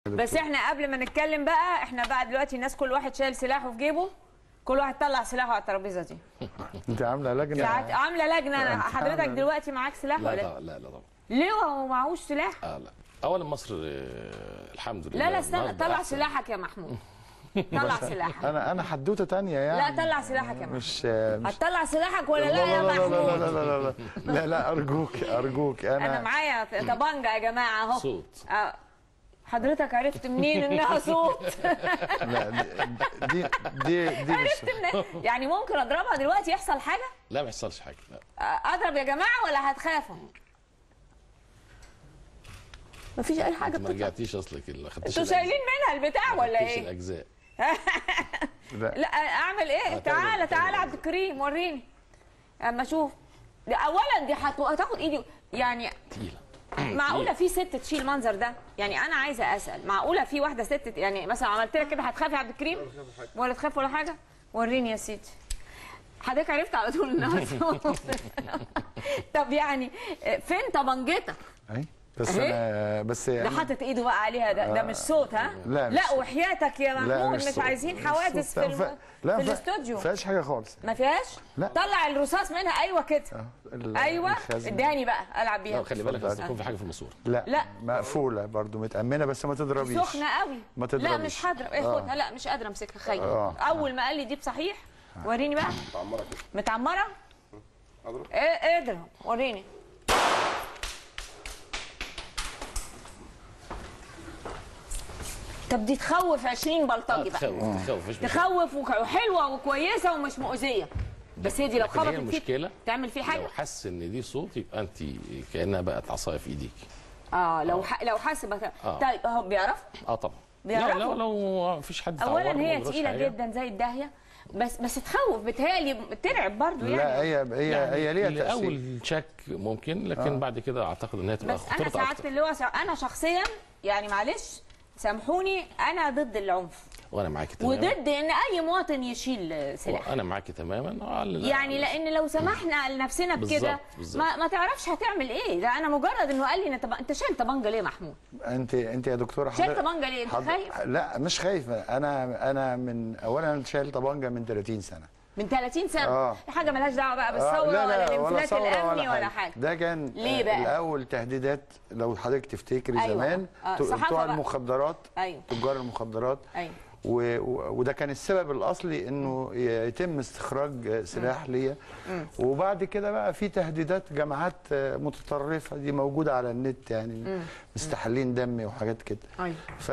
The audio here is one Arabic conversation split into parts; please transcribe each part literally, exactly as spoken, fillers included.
بس احنا قبل ما نتكلم بقى، احنا بقى دلوقتي الناس كل واحد شايل سلاحه في جيبه، كل واحد طلع سلاحه على الترابيزه دي. انت عامله لجنه؟ عامله لجنه. حضرتك دلوقتي معاك سلاح لا ولا لا لا لا طبعا. ليه هو معهوش سلاح؟ اه لا اولا مصر آه الحمد لله. لا لا استنى، طلع سلاحك يا محمود. طلع سلاحك. انا انا حدوته ثانيه يعني. لا طلع سلاحك يا محمود. مش مش هتطلع سلاحك ولا لا يا محمود؟ لا لا لا لا لا لا لا ارجوك ارجوك. انا انا معايا طبنجه يا جماعه اهو. صوت. اه حضرتك عرفت منين انها صوت؟ لا دي دي دي عرفت منين؟ يعني ممكن اضربها دلوقتي يحصل حاجه؟ لا ما يحصلش حاجه. لا اضرب يا جماعه ولا هتخافوا؟ مفيش اي حاجه. ما رجعتيش اصلك ما خدتيش. انتوا شايلين منها البتاع ولا ايه؟ الاجزاء. لا اعمل ايه؟ تعالى تعالى عبد الكريم وريني اما اشوف. اولا دي هتاخد ايدي يعني تقيله. معقوله في ست تشيل المنظر ده؟ يعني انا عايزه اسال، معقوله في واحده ست يعني مثلا عملت لك كده هتخافي يا عبد الكريم؟ ولا تخاف ولا حاجه؟ وريني يا سيدي. حضرتك عرفت على طول انها صوت. طب يعني فين طبنجتك؟ اهي بس انا بس يعني ده حاطط ايده بقى عليها. ده, ده مش صوت ها؟ لا لا وحياتك يا محمود مش, مش عايزين حوادث في, الم... لا في الاستوديو. ما فيهاش حاجه خالص. ما فيهاش؟ لا طلع الرصاص منها. ايوه كده. ايوه اداني بقى العب بيها. لا خلي بالك بس يكون في حاجه في الماسوره. لا لا مقفوله برضو متامنه بس ما تضربيش. سخنه قوي. ما تضربيش. لا مش هضرب. ايه خدها. لا مش قادره امسكها. خير اول ما قال لي دي بصحيح. وريني بقى. متعمره كده. متعمره؟ اضرب. ايه اضرب وريني. طب دي تخوف عشرين بلطجي بقى. تخوف تخوف تخوف وحلوه وكويسه ومش مؤذيه. بس هي دي لو خبطت المشكله تعمل فيه حاجه. لو حس ان دي صوت يبقى انت كانها بقت عصايه في ايديك. اه لو ح... لو حس بقى. آه. طيب هو بيعرف؟ اه طبعا. بيعرف. لا لو لو مفيش حد. اولا هي تقيله جدا زي الداهيه، بس بس تخوف بتهيألي ترعب برضه يعني. لا هي هي يعني هي ليها تأثير. اول شك ممكن لكن آه. بعد كده اعتقد ان هي تبقى خطورتها اكتر. بس انا ساعات اللي هو انا شخصيا يعني معلش سامحوني انا ضد العنف. وانا معاكي تماما. وضد ان اي مواطن يشيل سلاح. انا معاكي تماما. يعني لان لو سمحنا لنفسنا بكده ما, ما تعرفش هتعمل ايه. ده انا مجرد انه قال لي طب انت شايل طبنجه ليه يا محمود؟ انت انت يا دكتوره شايل طبنجه ليه؟ انت خايف؟ لا مش خايف. انا انا من اولا شايل طبنجه من ثلاثين سنه. من ثلاثين سنه؟ اه حاجه مالهاش دعوه بقى بالثوره آه ولا الانفلات الامني ولا, ولا حاجه. ده كان ليه بقى؟ الاول تهديدات لو حضرتك تفتكري. أيوة. زمان آه. بتوع المخدرات. أيوة. تجار المخدرات. ايوه و... وده كان السبب الاصلي انه يتم استخراج سلاح ليا. وبعد كده بقى في تهديدات جماعات متطرفه دي موجوده على النت يعني مم. مستحلين دمي وحاجات كده. أيوة.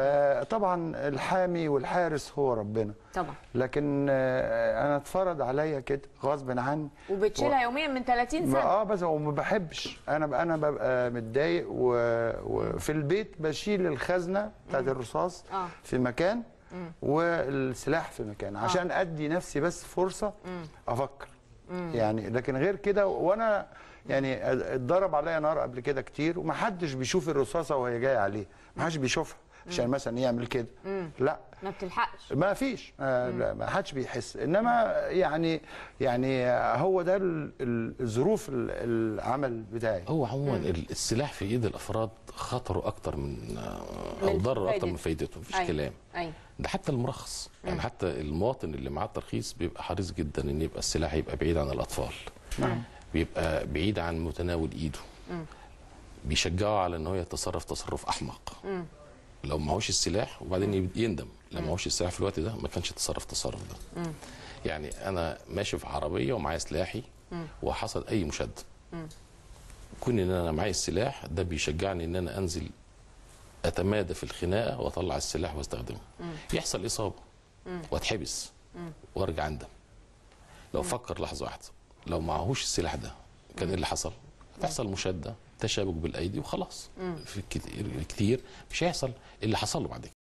فطبعا الحامي والحارس هو ربنا طبعا. لكن انا اتفرض عليا كده غصب عني. وبتشيلها و... يوميا من ثلاثين سنه؟ اه بس وما بحبش. انا انا ببقى متضايق و... وفي البيت بشيل الخزنه بتاعت الرصاص آه. في مكان مم. والسلاح في مكان عشان آه. ادي نفسي بس فرصه مم. افكر. مم. يعني لكن غير كده وانا يعني اتضرب عليا نار قبل كده كتير ومحدش بيشوف الرصاصه وهي جايه عليه. محدش بيشوفها عشان مثلا يعمل كده. لا ما بتلحقش. ما فيش آه لا ما حدش بيحس. انما يعني يعني هو ده الظروف العمل بتاعي. هو عموما السلاح في ايد الافراد خطره اكتر من او ضرره اكتر من فايدته. مفيش أيوة. كلام. أيوة. ده حتى المرخص مم. يعني حتى المواطن اللي معاه الترخيص بيبقى حريص جدا ان يبقى السلاح يبقى بعيد عن الاطفال. مم. بيبقى بعيد عن متناول ايده. مم. بيشجعه على ان هو يتصرف تصرف احمق. مم. لو معهوش السلاح وبعدين يندم لو معهوش السلاح في الوقت ده ما كانش يتصرف التصرف ده. مم. يعني انا ماشي في عربيه ومعايا سلاحي مم. وحصل اي مشاده. كون ان انا معايا السلاح ده بيشجعني ان انا انزل اتمادى في الخناقه واطلع السلاح واستخدمه. مم. يحصل اصابه مم. واتحبس مم. وارجع اندم. لو مم. فكر لحظه واحده لو معهوش السلاح ده كان ايه اللي حصل؟ هتحصل مشاده تشابك بالايدي وخلاص. مم. في كتير كتير مش هيحصل اللي حصل له بعد كده.